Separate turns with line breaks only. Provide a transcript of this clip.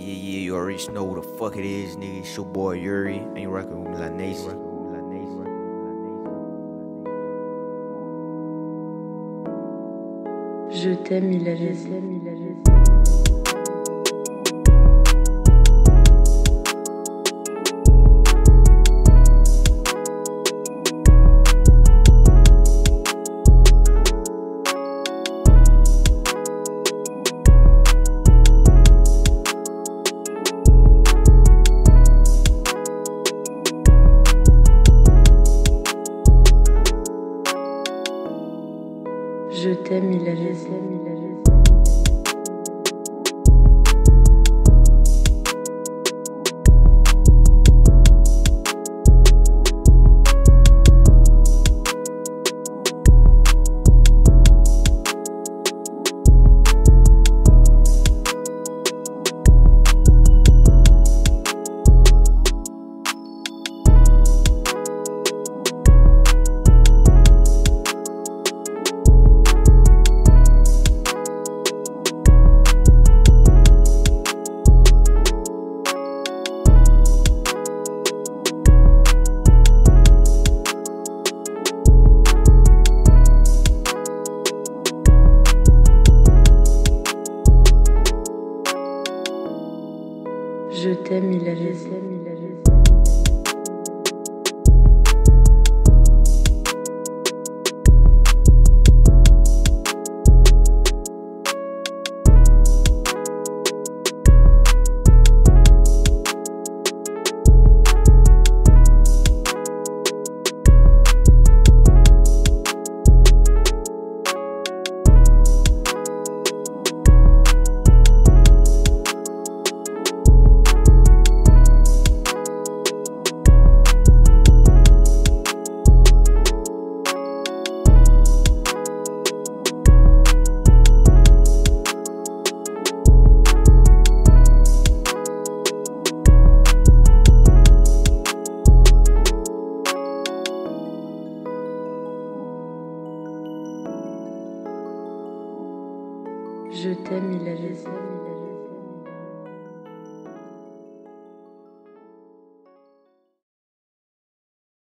Yeah, you already know who the fuck it is, nigga. It's your boy Yuri. Ain't rockin' with me like Nacy.
Je t'aime, il a laissé. Je t'aime, il a laissé. Je t'aime, il a laissé. Je t'aime, il a laissé.